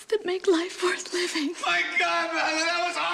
that make life worth living. My God, man, that was